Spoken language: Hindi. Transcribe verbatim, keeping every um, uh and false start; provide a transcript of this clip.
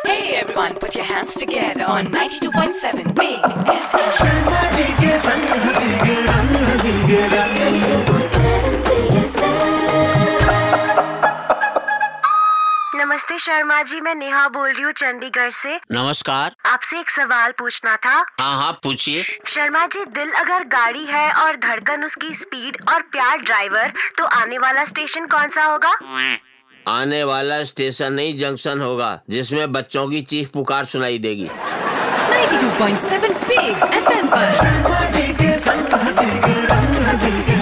Hey everyone, put your hands together on ninety-two point seven Big F M. Sharmaji के संग हंसी रंग हंसी ninety-two point seven Big F M. नमस्ते शर्मा जी, मैं नेहा बोल रही हूँ चंडीगढ़ से। नमस्कार। आपसे एक सवाल पूछना था। हाँ हाँ पूछिए। शर्मा जी, दिल अगर गाड़ी है और धड़कन उसकी स्पीड और प्यार ड्राइवर, तो आने वाला स्टेशन कौन सा होगा? आने वाला स्टेशन नहीं, जंक्शन होगा, जिसमें बच्चों की चीख पुकार सुनाई देगी। ninety-two point seven Big F M पर शर्माजी के संग हंसी रंग हंसी